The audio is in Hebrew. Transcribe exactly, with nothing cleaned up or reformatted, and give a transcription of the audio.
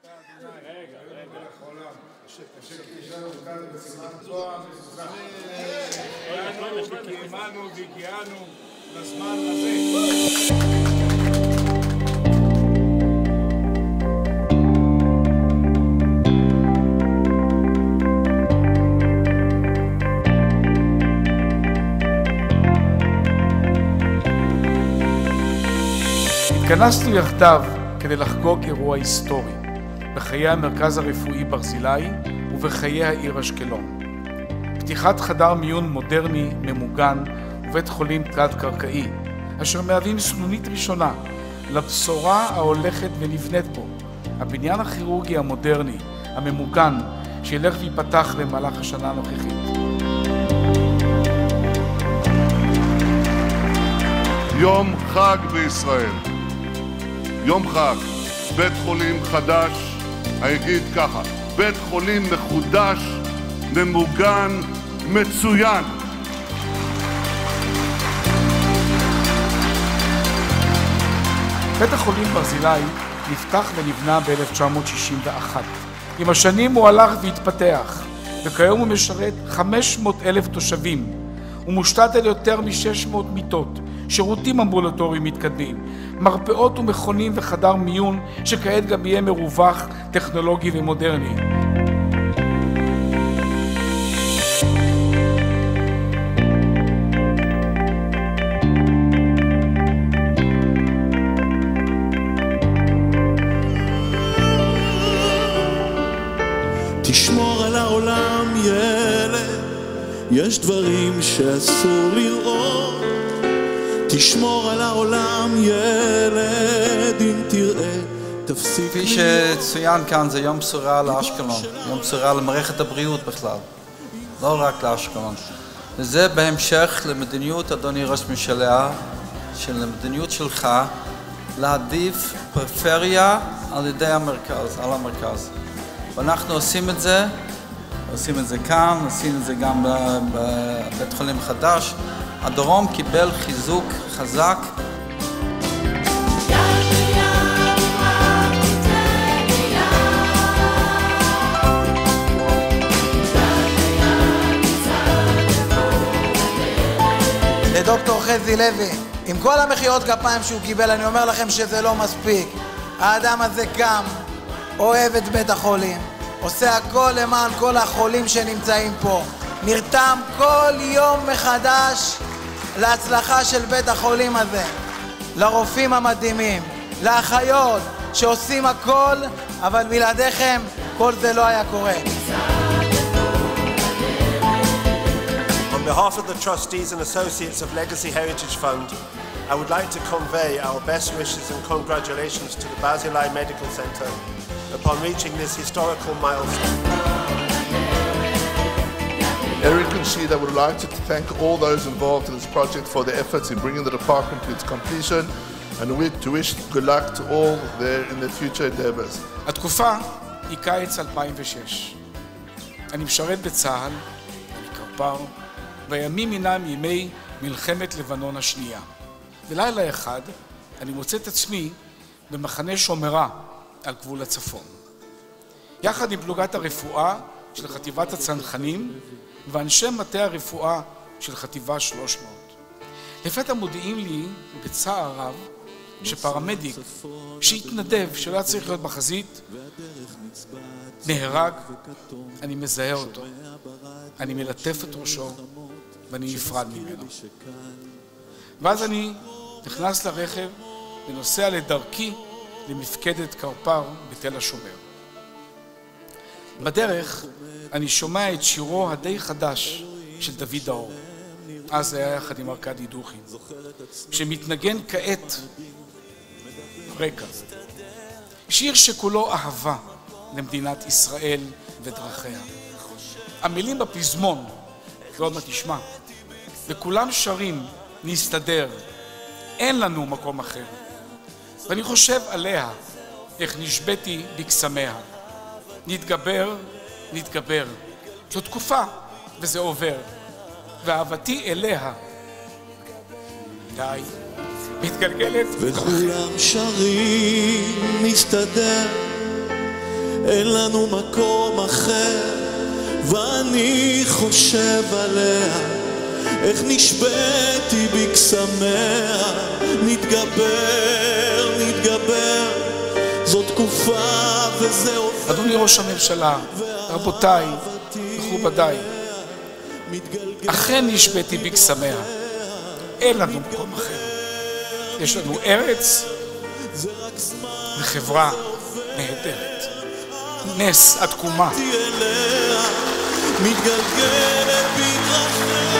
רגע, רגע. שקיימנו והגיענו לזמן הזה. התכנסנו יחדיו כדי לחגוג אירוע היסטורי בחיי המרכז הרפואי ברזילי ובחיי העיר אשקלון. פתיחת חדר מיון מודרני ממוגן ובית חולים תלת-קרקעי, אשר מהווים סנונית ראשונה לבשורה ההולכת ונבנית בו, הבניין הכירורגי המודרני הממוגן שילך ויפתח במהלך השנה הנוכחית. יום חג בישראל. יום חג, בית חולים חדש, אני אגיד ככה, בית חולים מחודש, ממוגן, מצוין. בית החולים ברזילי נפתח ונבנה ב-אלף תשע מאות שישים ואחת. עם השנים הוא הלך והתפתח, וכיום הוא משרת חמש מאות אלף תושבים. הוא מושתת על יותר מ-שש מאות מיטות, שירותים אמבולטוריים מתקדמים, מרפאות ומכונים וחדר מיון שכעת גם יהיה מרווח, טכנולוגי ומודרני. תשמור על העולם ילד, יש דברים שאסור לראות. תשמור על העולם ילד, אם תראה תפסיק. כפי שצוין כאן, זה יום בשורה לאשקלון, יום בשורה למערכת הבריאות בכלל, לא רק לאשקלון. וזה בהמשך למדיניות, אדוני ראש ממשלה, של המדיניות שלך להעדיף פריפריה על ידי המרכז, על המרכז. ואנחנו עושים את זה, עושים את זה כאן, עושים את זה גם בבית חולים חדש. הדרום קיבל חיזוק חזק. לדוקטור חזי לוי, עם כל המחיאות כפיים שהוא קיבל, אני אומר לכם שזה לא מספיק. האדם הזה קם, אוהב את בית החולים, עושה הכל למען כל החולים שנמצאים פה, נרתם כל יום מחדש להצלחה של בית החולים הזה, לרופאים המדהימים, לאחיות שעושים הכל, אבל בלעדיכם כל זה לא היה קורה. On behalf of the trustees and associates of Legacy Heritage Fund, I would like to convey our best wishes and congratulations to the Barzilai Medical Center upon reaching this historical milestone. Eric and Sheila would like to thank all those involved in this project for their efforts in bringing the department to its completion and to wish good luck to all there in their future endeavors. התקופה היא קיץ אלפיים ושש. אני משרת בצה"ל, אני קרפ"ר, והימים הינם ימי מלחמת לבנון השנייה. בלילה אחד אני מוצא את עצמי במחנה שומרה על גבול הצפון. יחד עם פלוגת הרפואה של חטיבת הצנחנים ואנשי מטה הרפואה של חטיבה שלוש מאות. לפתע מודיעים לי בצער רב שפרמדיק שהתנדב שלא צריך להיות בחזית נהרג. אני מזהה אותו, אני מלטף את ראשו ואני נפרד ממנו. ואז אני נכנס לרכב ונוסע לדרכי למפקדת קרפ"ר בתל השומר. בדרך אני שומע את שירו הדי חדש של דוד דאור, אז זה היה יחד עם ארכדי דוכין, שמתנגן כעת רקע. שיר שכולו אהבה למדינת ישראל ודרכיה. המילים בפזמון, ועוד מה תשמע, וכולם שרים נסתדר, אין לנו מקום אחר. ואני חושב עליה, איך נשבתי בקסמיה. נתגבר, נתגבר. זו תקופה וזה עובר. ואהבתי אליה, די, מתגלגלת. וכולם שרים נסתדר, אין לנו מקום אחר, ואני חושב עליה, איך נשבתי בקסמיה, נתגבר, נתגבר, זו תקופה וזה עובר. אדוני ראש הממשלה, רבותיי, מכובדיי, אכן נשבתי בקסמיה, אין לנו מקום אחר. יש לנו ארץ וחברה נהדרת. נס התקומה. מתגלגלת בדרכיה